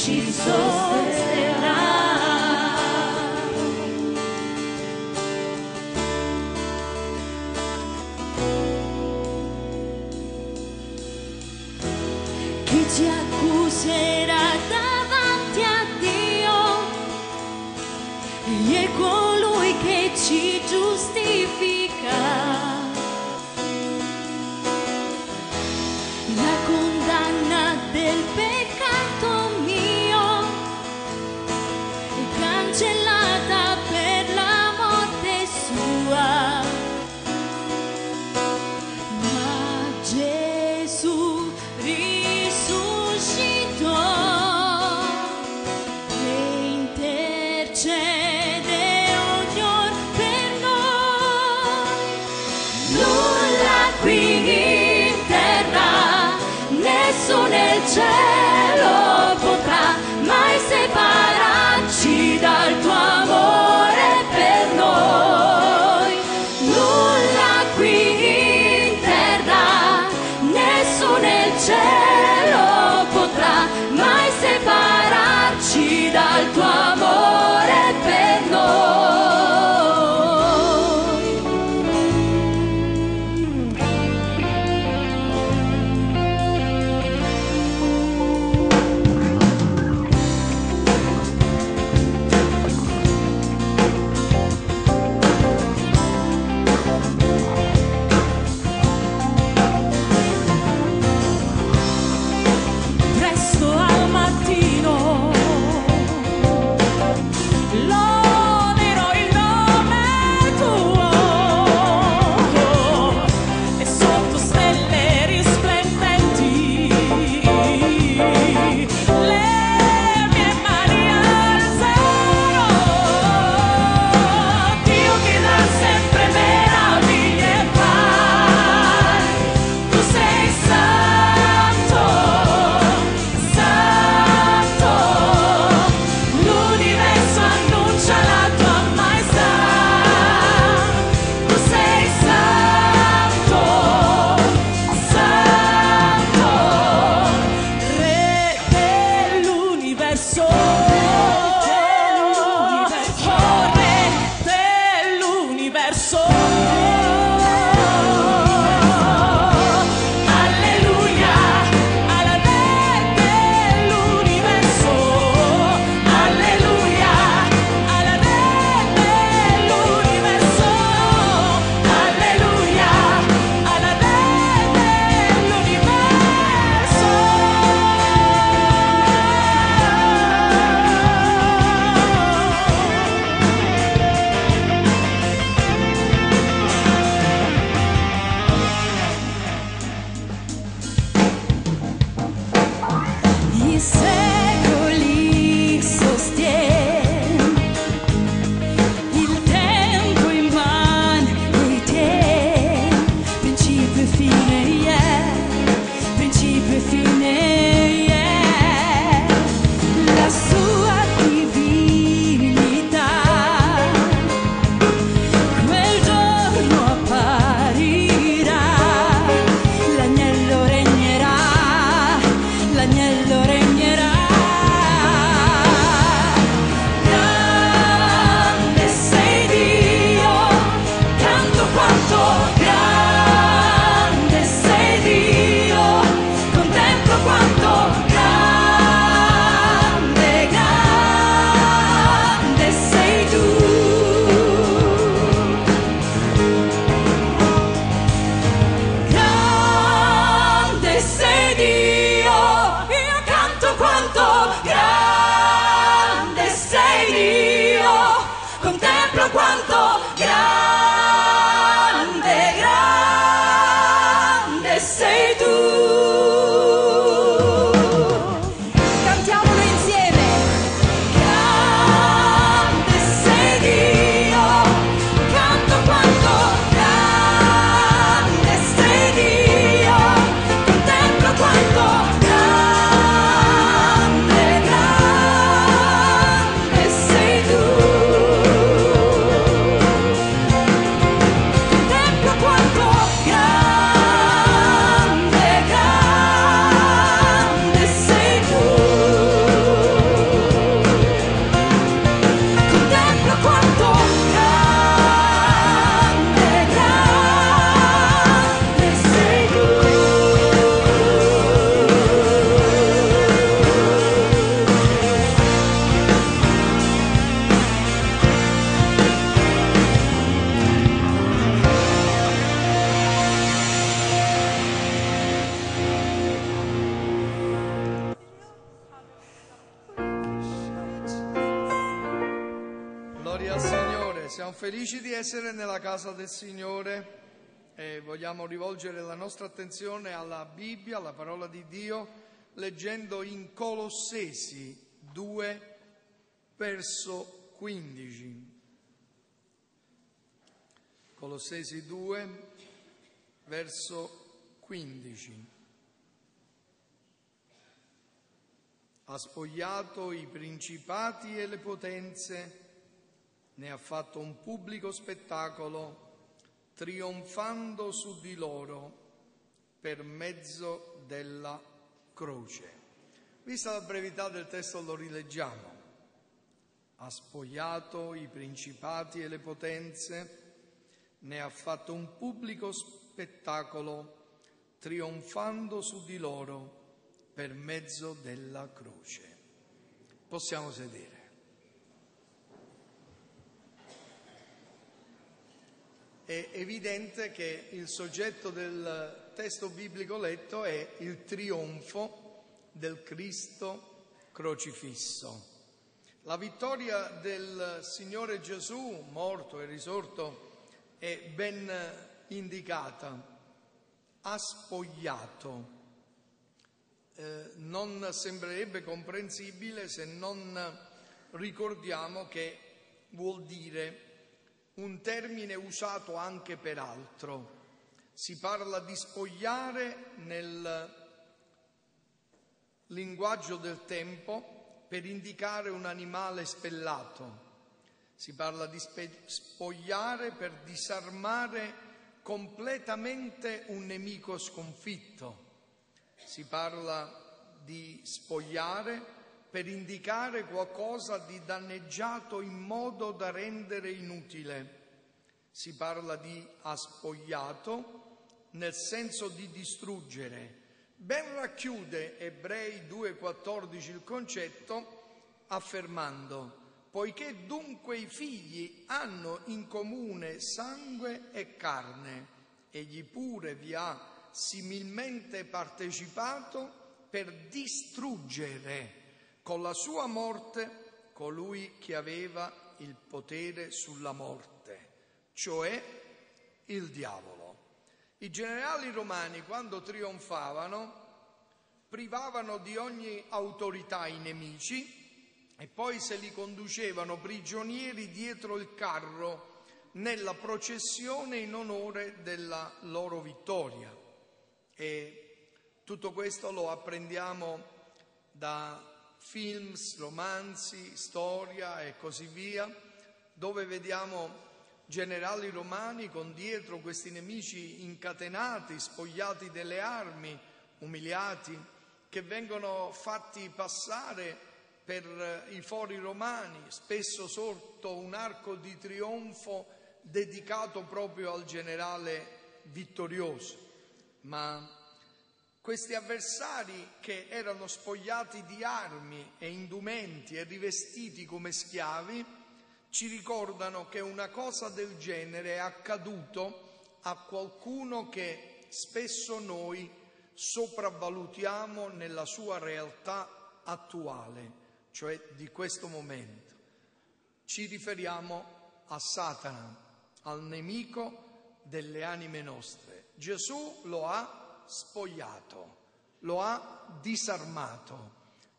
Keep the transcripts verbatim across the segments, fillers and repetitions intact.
ci sosterrà. Chi ci accuserà davanti a Dio? Egli è colui che ci giustifica. La condanna del peccato mio è cancellata per la morte sua. Ma Gesù risuscitò e intercede ogni or per noi. Nulla qui in terra, nessuno nel cielo potrà mai separarci dal tuo amore per noi. Nulla qui in terra, nessuno nel cielo potrà mai separarci dal tuo amore per noi. Presto al mattino loderò il nome tuo e sotto stelle risplendenti le mie mani alzerò. Dio che dà sempre meraviglie e fai, tu sei santo, santo, l'universo annuncia la tua maestà. Tu sei santo, santo, re dell'universo, oh, re dell'universo. Alleluia, alla re dell'universo. Alleluia, alla re dell'universo. Alleluia, alla re dell'universo. Lode al Signore, siamo felici di essere nella casa del Signore e vogliamo rivolgere la nostra attenzione alla Bibbia, alla parola di Dio, leggendo in Colossesi due, verso quindici. Colossesi due, verso quindici. Ha spogliato i principati e le potenze, ne ha fatto un pubblico spettacolo, trionfando su di loro per mezzo della croce. Vista la brevità del testo lo rileggiamo. Ha spogliato i principati e le potenze, ne ha fatto un pubblico spettacolo, trionfando su di loro per mezzo della croce. Possiamo sedere. È evidente che il soggetto del testo biblico letto è il trionfo del Cristo crocifisso. La vittoria del Signore Gesù, morto e risorto, è ben indicata. Ha spogliato. Eh, non sembrerebbe comprensibile se non ricordiamo che vuol dire un termine usato anche per altro. Si parla di spogliare nel linguaggio del tempo per indicare un animale spellato. Si parla di spe- spogliare per disarmare completamente un nemico sconfitto. Si parla di spogliare per indicare qualcosa di danneggiato in modo da rendere inutile. Si parla di ha spogliato nel senso di distruggere. Ben racchiude Ebrei due quattordici il concetto affermando: poiché dunque i figli hanno in comune sangue e carne, egli pure vi ha similmente partecipato per distruggere con la sua morte colui che aveva il potere sulla morte, cioè il diavolo. I generali romani, quando trionfavano, privavano di ogni autorità i nemici e poi se li conducevano prigionieri dietro il carro nella processione in onore della loro vittoria. E tutto questo lo apprendiamo da films, romanzi, storia e così via, dove vediamo generali romani con dietro questi nemici incatenati, spogliati delle armi, umiliati, che vengono fatti passare per i fori romani, spesso sotto un arco di trionfo dedicato proprio al generale vittorioso. Ma questi avversari che erano spogliati di armi e indumenti e rivestiti come schiavi ci ricordano che una cosa del genere è accaduto a qualcuno che spesso noi sopravvalutiamo nella sua realtà attuale, cioè di questo momento. Ci riferiamo a Satana, al nemico delle anime nostre. Gesù lo ha spogliato, lo ha disarmato,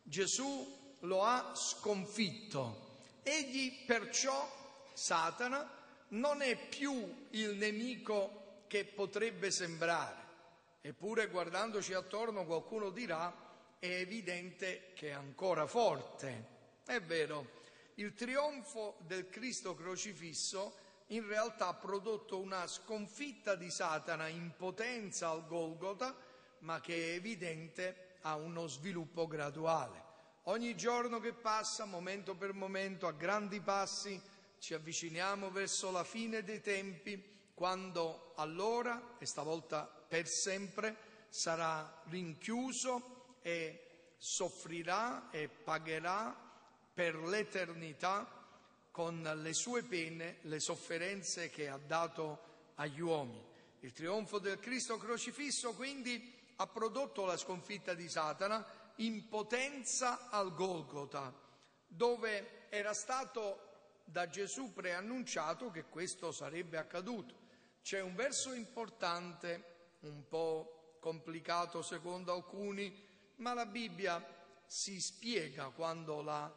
Gesù lo ha sconfitto. Egli perciò, Satana, non è più il nemico che potrebbe sembrare. Eppure guardandoci attorno qualcuno dirà: è evidente che è ancora forte. È vero, il trionfo del Cristo crocifisso in realtà ha prodotto una sconfitta di Satana in potenza al Golgota, ma che è evidente ha uno sviluppo graduale. Ogni giorno che passa, momento per momento, a grandi passi, ci avviciniamo verso la fine dei tempi, quando allora, e stavolta per sempre, sarà rinchiuso e soffrirà e pagherà per l'eternità con le sue pene, le sofferenze che ha dato agli uomini. Il trionfo del Cristo crocifisso quindi ha prodotto la sconfitta di Satana in potenza al Golgota, dove era stato da Gesù preannunciato che questo sarebbe accaduto. C'è un verso importante, un po' complicato secondo alcuni, ma la Bibbia si spiega quando la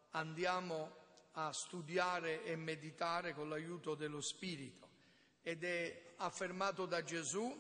andiamo a studiare e meditare con l'aiuto dello Spirito, ed è affermato da Gesù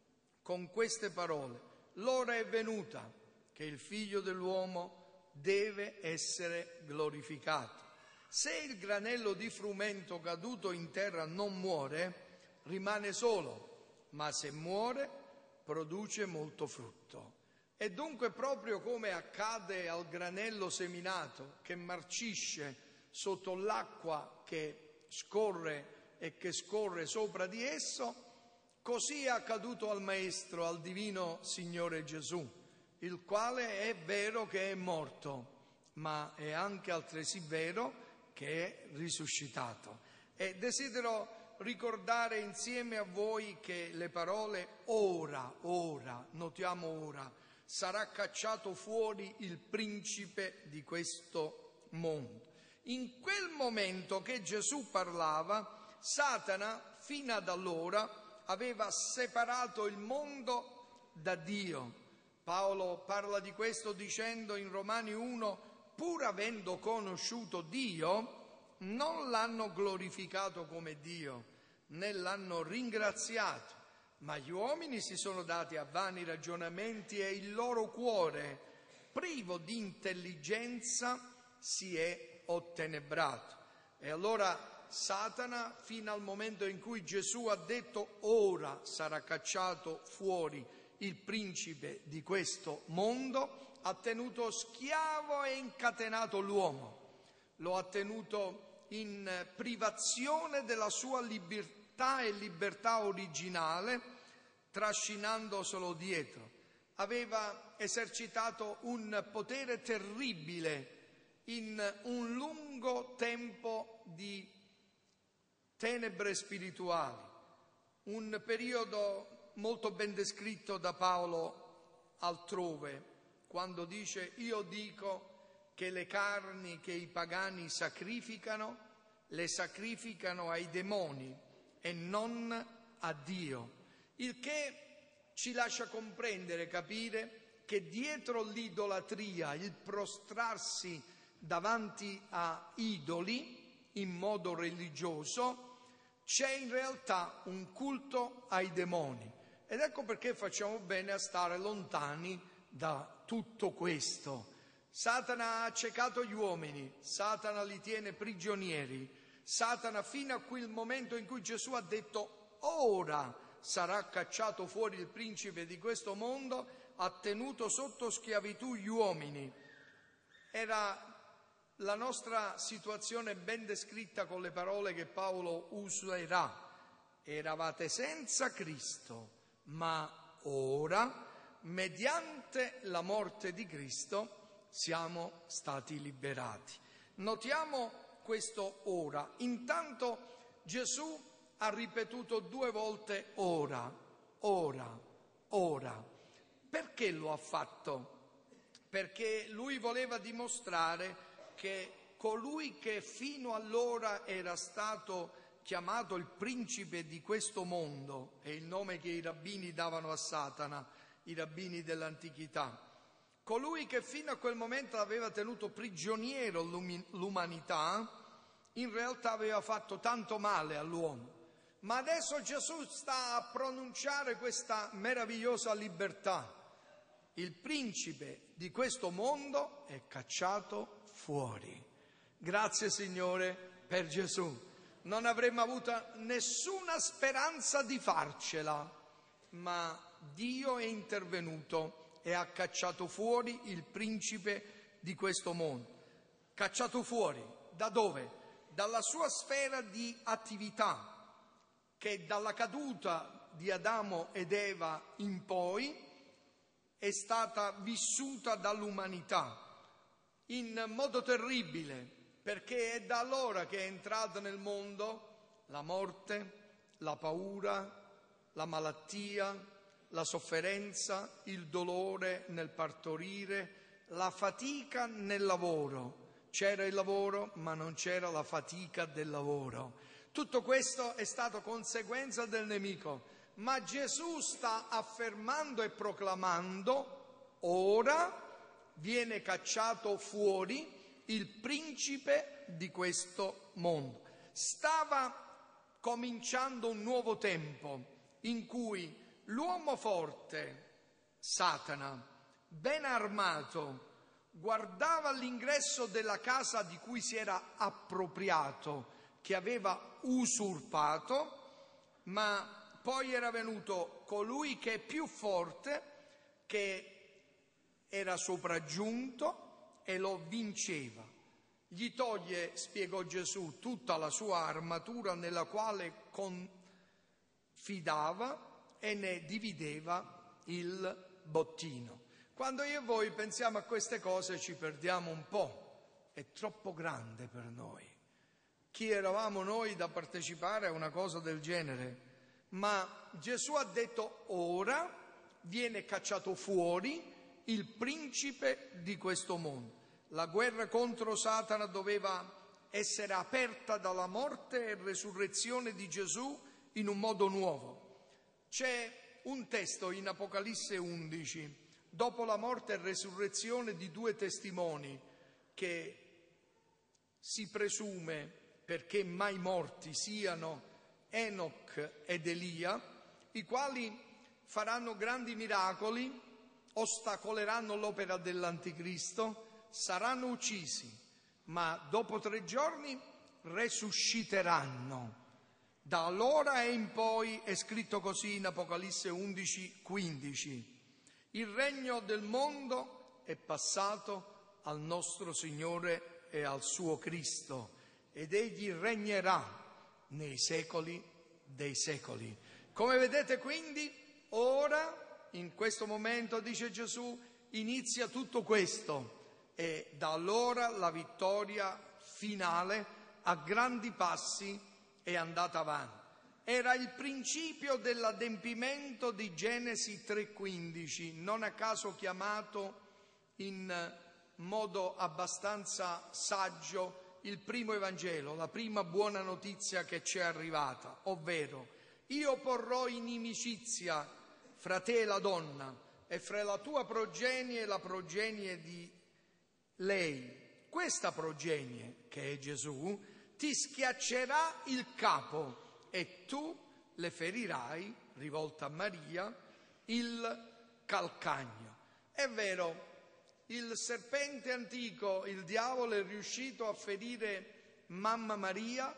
con queste parole: l'ora è venuta che il Figlio dell'uomo deve essere glorificato. Se il granello di frumento caduto in terra non muore, rimane solo, ma se muore produce molto frutto. E dunque, proprio come accade al granello seminato che marcisce sotto l'acqua che scorre e che scorre sopra di esso, così è accaduto al Maestro, al Divino Signore Gesù, il quale è vero che è morto, ma è anche altresì vero che è risuscitato. E desidero ricordare insieme a voi che le parole ora, ora, notiamo ora, sarà cacciato fuori il principe di questo mondo. In quel momento che Gesù parlava, Satana fino ad allora aveva separato il mondo da Dio. Paolo parla di questo dicendo in Romani uno: pur avendo conosciuto Dio, non l'hanno glorificato come Dio, né l'hanno ringraziato, ma gli uomini si sono dati a vani ragionamenti e il loro cuore, privo di intelligenza, si è ottenebrato. E allora Satana, fino al momento in cui Gesù ha detto ora sarà cacciato fuori il principe di questo mondo, ha tenuto schiavo e incatenato l'uomo, lo ha tenuto in privazione della sua libertà e libertà originale, trascinandoselo dietro. Aveva esercitato un potere terribile in un lungo tempo di tenebre spirituali, un periodo molto ben descritto da Paolo altrove, quando dice: io dico che le carni che i pagani sacrificano, le sacrificano ai demoni e non a Dio, il che ci lascia comprendere, capire che dietro l'idolatria, il prostrarsi davanti a idoli in modo religioso, c'è in realtà un culto ai demoni. Ed ecco perché facciamo bene a stare lontani da tutto questo. Satana ha accecato gli uomini, Satana li tiene prigionieri. Satana, fino a quel momento in cui Gesù ha detto ora sarà cacciato fuori il principe di questo mondo, ha tenuto sotto schiavitù gli uomini. Era la nostra situazione ben descritta con le parole che Paolo userà: eravate senza Cristo, ma ora, mediante la morte di Cristo, siamo stati liberati. Notiamo questo ora. Intanto Gesù ha ripetuto due volte ora, ora, ora. Perché lo ha fatto? Perché lui voleva dimostrare che colui che fino allora era stato chiamato il principe di questo mondo, è il nome che i rabbini davano a Satana, i rabbini dell'antichità, colui che fino a quel momento aveva tenuto prigioniero l'umanità, in realtà aveva fatto tanto male all'uomo. Ma adesso Gesù sta a pronunciare questa meravigliosa libertà. Il principe di questo mondo è cacciato fuori. Grazie Signore per Gesù. Non avremmo avuto nessuna speranza di farcela, ma Dio è intervenuto e ha cacciato fuori il principe di questo mondo. Cacciato fuori da dove? Dalla sua sfera di attività, che dalla caduta di Adamo ed Eva in poi è stata vissuta dall'umanità in modo terribile, perché è da allora che è entrata nel mondo la morte, la paura, la malattia, la sofferenza, il dolore nel partorire, la fatica nel lavoro, C'era il lavoro, ma non c'era la fatica del lavoro. Tutto questo è stato conseguenza del nemico. Ma Gesù sta affermando e proclamando: ora viene cacciato fuori il principe di questo mondo. Stava cominciando un nuovo tempo in cui l'uomo forte, Satana, ben armato, guardava all'ingresso della casa di cui si era appropriato, che aveva usurpato, ma poi era venuto colui che è più forte, che era sopraggiunto e lo vinceva. Gli toglie, spiegò Gesù, tutta la sua armatura nella quale confidava e ne divideva il bottino. Quando io e voi pensiamo a queste cose ci perdiamo un po', è troppo grande per noi. Chi eravamo noi da partecipare a una cosa del genere? Ma Gesù ha detto: ora viene cacciato fuori il principe di questo mondo. La guerra contro Satana doveva essere aperta dalla morte e resurrezione di Gesù in un modo nuovo. C'è un testo in Apocalisse undici, dopo la morte e resurrezione di due testimoni che si presume, perché mai morti, siano Enoch ed Elia, i quali faranno grandi miracoli, ostacoleranno l'opera dell'Anticristo, saranno uccisi, ma dopo tre giorni resusciteranno. Da allora e in poi è scritto così in Apocalisse undici quindici: il regno del mondo è passato al nostro Signore e al suo Cristo, ed egli regnerà nei secoli dei secoli. Come vedete quindi, ora, in questo momento, dice Gesù, inizia tutto questo, e da allora la vittoria finale a grandi passi è andata avanti. Era il principio dell'adempimento di Genesi tre quindici, non a caso chiamato in modo abbastanza saggio il primo Evangelo, la prima buona notizia che ci è arrivata, ovvero: io porrò inimicizia fra te e la donna, e fra la tua progenie e la progenie di lei. Questa progenie, che è Gesù, ti schiaccerà il capo e tu le ferirai, rivolta a Maria, il calcagno. È vero, il serpente antico, il diavolo, è riuscito a ferire mamma Maria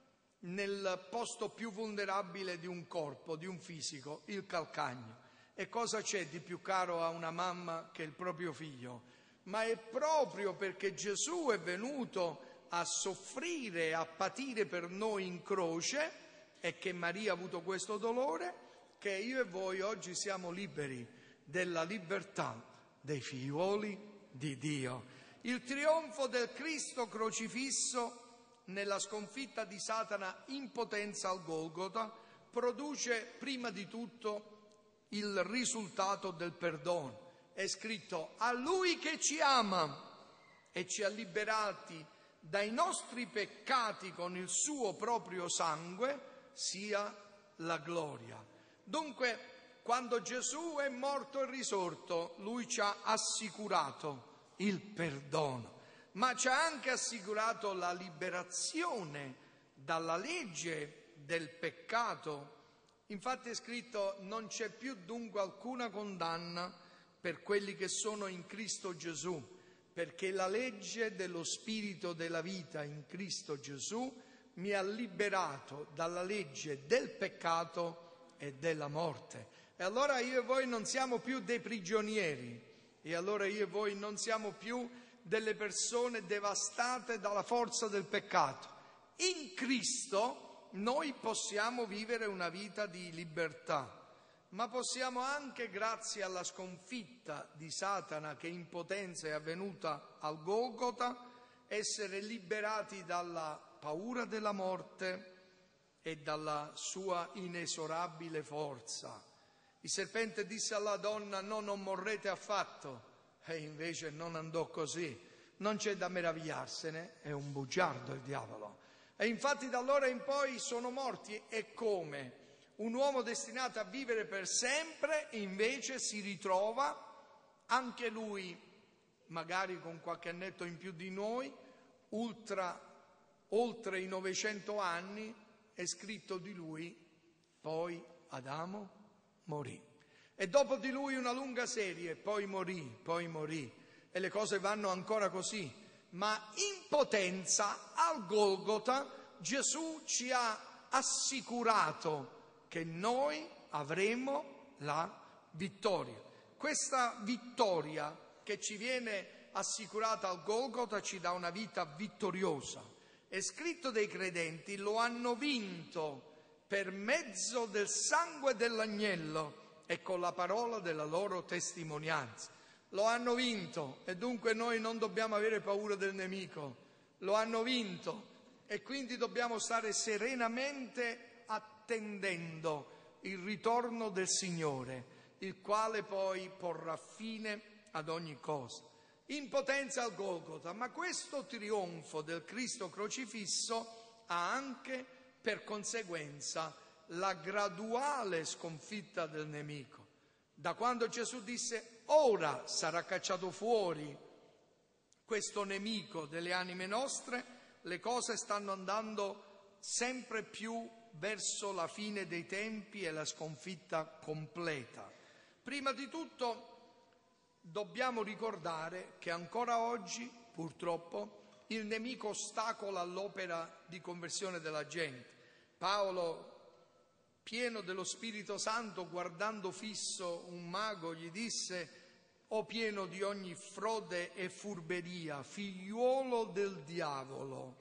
nel posto più vulnerabile di un corpo, di un fisico, il calcagno. E cosa c'è di più caro a una mamma che il proprio figlio? Ma è proprio perché Gesù è venuto a soffrire, a patire per noi in croce, e che Maria ha avuto questo dolore, che io e voi oggi siamo liberi della libertà dei figliuoli di Dio. Il trionfo del Cristo crocifisso nella sconfitta di Satana in potenza al Golgota produce prima di tutto il risultato del perdono. È scritto: a Lui che ci ama e ci ha liberati dai nostri peccati con il suo proprio sangue, sia la gloria. Dunque, quando Gesù è morto e risorto, Lui ci ha assicurato il perdono, ma ci ha anche assicurato la liberazione dalla legge del peccato. Infatti è scritto: non c'è più dunque alcuna condanna per quelli che sono in Cristo Gesù, perché la legge dello Spirito della vita in Cristo Gesù mi ha liberato dalla legge del peccato e della morte. E allora io e voi non siamo più dei prigionieri, e allora io e voi non siamo più delle persone devastate dalla forza del peccato. In Cristo noi possiamo vivere una vita di libertà, ma possiamo anche, grazie alla sconfitta di Satana che in potenza è avvenuta al Golgota, essere liberati dalla paura della morte e dalla sua inesorabile forza. Il serpente disse alla donna: no, non morrete affatto, e invece non andò così. non c'è da meravigliarsene, è un bugiardo il diavolo. E infatti da allora in poi sono morti, e come? Un uomo destinato a vivere per sempre invece si ritrova, anche lui, magari con qualche annetto in più di noi, ultra, oltre i novecento anni, è scritto di lui, poi Adamo morì. E dopo di lui una lunga serie, poi morì, poi morì. E le cose vanno ancora così. Ma in potenza al Golgota Gesù ci ha assicurato che noi avremo la vittoria. Questa vittoria che ci viene assicurata al Golgota ci dà una vita vittoriosa. È scritto dei credenti lo hanno vinto per mezzo del sangue dell'agnello e con la parola della loro testimonianza. Lo hanno vinto e dunque noi non dobbiamo avere paura del nemico. Lo hanno vinto e quindi dobbiamo stare serenamente attendendo il ritorno del Signore, il quale poi porrà fine ad ogni cosa. In potenza al Golgota, ma questo trionfo del Cristo crocifisso ha anche per conseguenza la graduale sconfitta del nemico. Da quando Gesù disse ora sarà cacciato fuori questo nemico delle anime nostre, le cose stanno andando sempre più verso la fine dei tempi e la sconfitta completa. Prima di tutto dobbiamo ricordare che ancora oggi, purtroppo, il nemico ostacola l'opera di conversione della gente. Paolo, pieno dello Spirito Santo, guardando fisso un mago, gli disse: «O pieno di ogni frode e furberia, figliuolo del diavolo,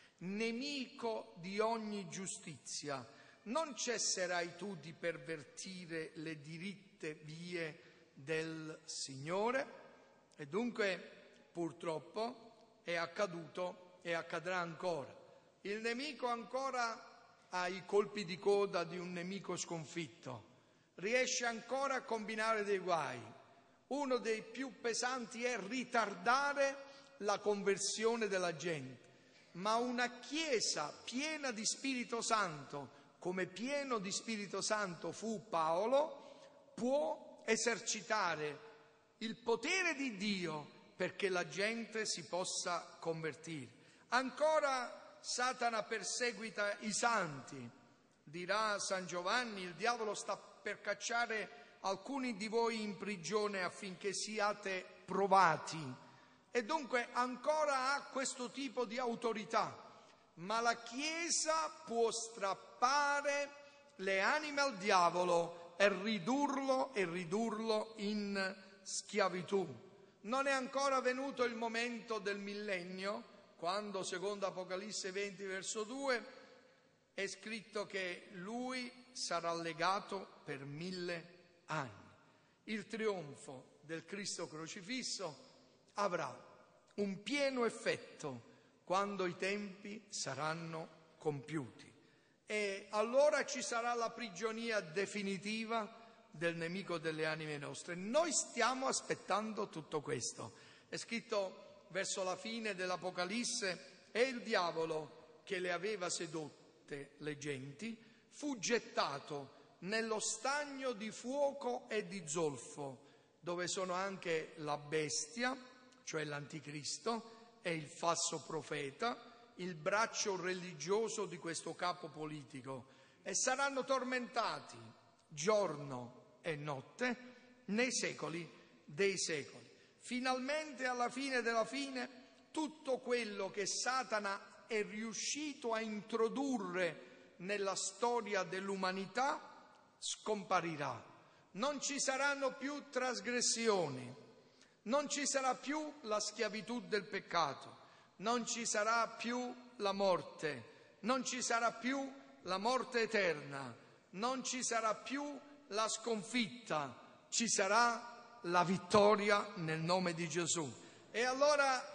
nemico di ogni giustizia, non cesserai tu di pervertire le diritte vie del Signore?» E dunque, purtroppo, è accaduto e accadrà ancora. Il nemico ancora ha i colpi di coda di un nemico sconfitto, riesce ancora a combinare dei guai. Uno dei più pesanti è ritardare la conversione della gente, ma una Chiesa piena di Spirito Santo, come pieno di Spirito Santo fu Paolo, può esercitare il potere di Dio perché la gente si possa convertire. Ancora Satana perseguita i santi. Dirà San Giovanni: il diavolo sta per cacciare alcuni di voi in prigione affinché siate provati. E dunque ancora ha questo tipo di autorità. Ma la Chiesa può strappare le anime al diavolo e ridurlo e ridurlo in schiavitù. Non è ancora venuto il momento del millennio, quando, secondo Apocalisse venti, verso due, è scritto che lui sarà legato per mille anni. Il trionfo del Cristo crocifisso avrà un pieno effetto quando i tempi saranno compiuti. E allora ci sarà la prigionia definitiva del nemico delle anime nostre. Noi stiamo aspettando tutto questo. È scritto verso la fine dell'Apocalisse: e il diavolo che le aveva sedotte le genti fu gettato nello stagno di fuoco e di zolfo, dove sono anche la bestia, cioè l'anticristo, e il falso profeta, il braccio religioso di questo capo politico, e saranno tormentati giorno e notte nei secoli dei secoli. Finalmente, alla fine della fine, tutto quello che Satana è riuscito a introdurre nella storia dell'umanità scomparirà. Non ci saranno più trasgressioni, non ci sarà più la schiavitù del peccato, non ci sarà più la morte, non ci sarà più la morte eterna, non ci sarà più la sconfitta, ci sarà la vittoria nel nome di Gesù. E allora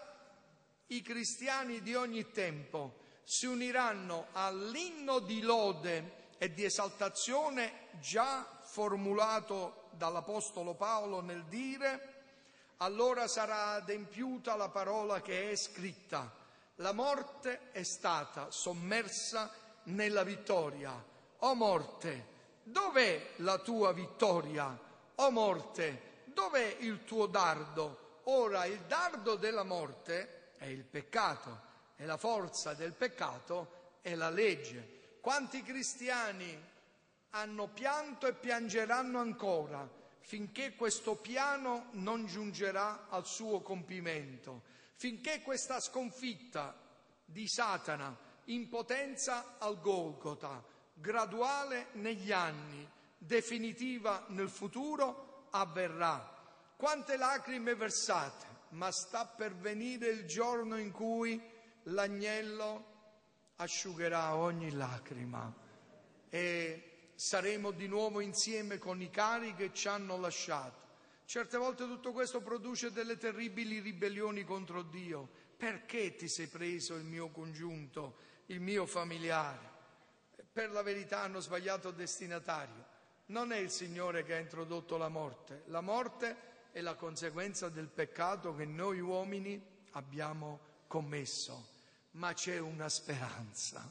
i cristiani di ogni tempo si uniranno all'inno di lode e di esaltazione già formulato dall'Apostolo Paolo nel dire: allora sarà adempiuta la parola che è scritta: la morte è stata sommersa nella vittoria. O morte, dov'è la tua vittoria? O morte, dov'è il tuo dardo? Ora il dardo della morte è il peccato e la forza del peccato è la legge. Quanti cristiani hanno pianto e piangeranno ancora finché questo piano non giungerà al suo compimento, finché questa sconfitta di Satana in potenza al Golgota, graduale negli anni, definitiva nel futuro, avverrà. Quante lacrime versate, ma sta per venire il giorno in cui l'agnello asciugherà ogni lacrima e saremo di nuovo insieme con i cari che ci hanno lasciato. Certe volte tutto questo produce delle terribili ribellioni contro Dio. Perché ti sei preso il mio congiunto, il mio familiare? Per la verità hanno sbagliato destinatario. Non è il Signore che ha introdotto la morte. La morte è la conseguenza del peccato che noi uomini abbiamo commesso. Ma c'è una speranza,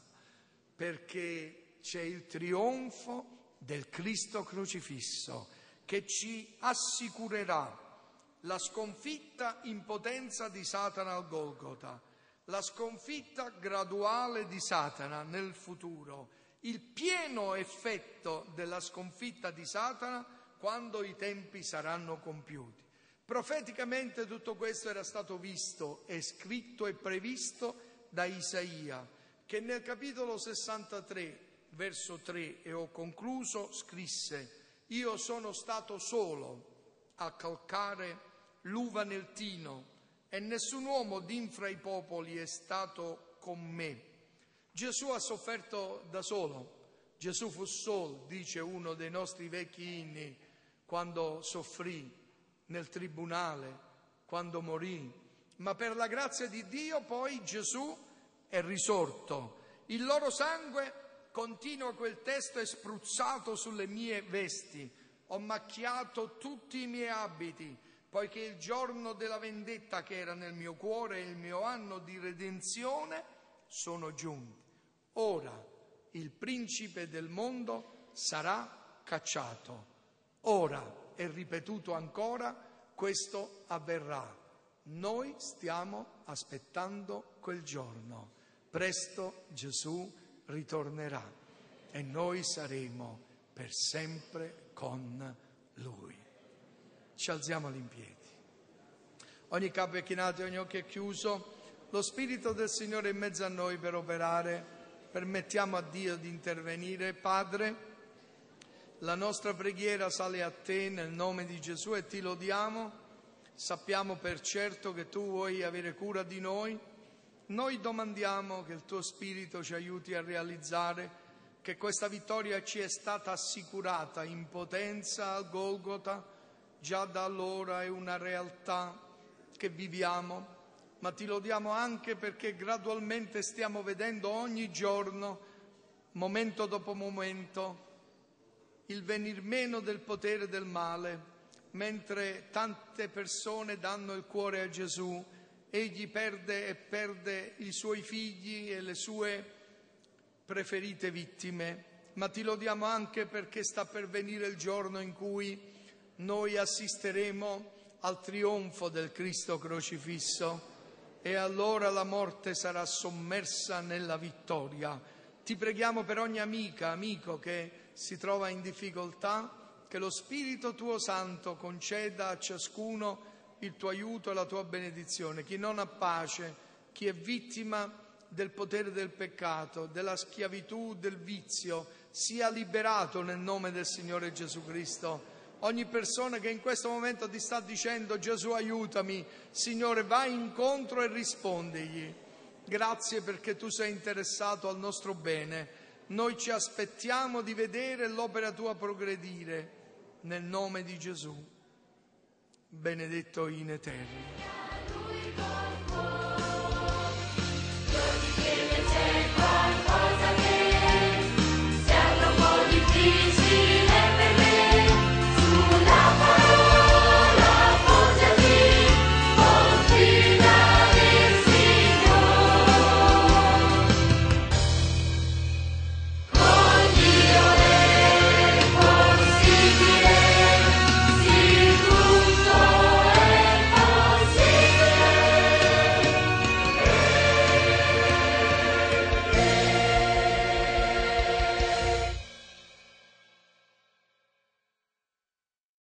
perché c'è il trionfo del Cristo crocifisso che ci assicurerà la sconfitta in potenza di Satana al Golgota, la sconfitta graduale di Satana nel futuro, il pieno effetto della sconfitta di Satana quando i tempi saranno compiuti. Profeticamente tutto questo era stato visto e scritto e previsto da Isaia, che nel capitolo sessantatré, verso tre, e ho concluso, scrisse: io sono stato solo a calcare l'uva nel tino e nessun uomo d'infra i popoli è stato con me. Gesù ha sofferto da solo, Gesù fu solo, dice uno dei nostri vecchi inni, quando soffrì nel tribunale, quando morì, ma per la grazia di Dio poi Gesù è risorto. Il loro sangue, continua quel testo, è spruzzato sulle mie vesti, ho macchiato tutti i miei abiti, poiché il giorno della vendetta che era nel mio cuore e il mio anno di redenzione sono giunti. Ora il principe del mondo sarà cacciato. Ora, è ripetuto ancora, questo avverrà. Noi stiamo aspettando quel giorno. Presto Gesù ritornerà e noi saremo per sempre con Lui. Ci alziamo in piedi. Ogni capo è chinato e ogni occhio è chiuso. Lo Spirito del Signore è in mezzo a noi per operare. Permettiamo a Dio di intervenire. Padre, la nostra preghiera sale a Te nel nome di Gesù e Ti lodiamo. Sappiamo per certo che Tu vuoi avere cura di noi. Noi domandiamo che il Tuo Spirito ci aiuti a realizzare che questa vittoria ci è stata assicurata in potenza al Golgota. Già da allora è una realtà che viviamo, ma Ti lodiamo anche perché gradualmente stiamo vedendo ogni giorno, momento dopo momento, il venir meno del potere del male, mentre tante persone danno il cuore a Gesù, egli perde e perde i suoi figli e le sue preferite vittime. Ma Ti lodiamo anche perché sta per venire il giorno in cui noi assisteremo al trionfo del Cristo crocifisso e allora la morte sarà sommersa nella vittoria. Ti preghiamo per ogni amica, amico che si trova in difficoltà, che lo Spirito Tuo Santo conceda a ciascuno il Tuo aiuto e la Tua benedizione. Chi non ha pace, chi è vittima del potere del peccato, della schiavitù, del vizio, sia liberato nel nome del Signore Gesù Cristo. Ogni persona che in questo momento ti sta dicendo: Gesù aiutami, Signore, vai incontro e rispondegli. Grazie perché Tu sei interessato al nostro bene. Noi ci aspettiamo di vedere l'opera Tua progredire nel nome di Gesù, benedetto in eterno.